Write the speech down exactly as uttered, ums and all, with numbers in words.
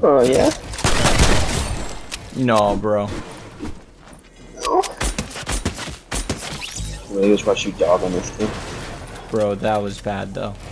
Oh, yeah? No, bro. No. Really just watch you dog on this team. Bro, that was bad though.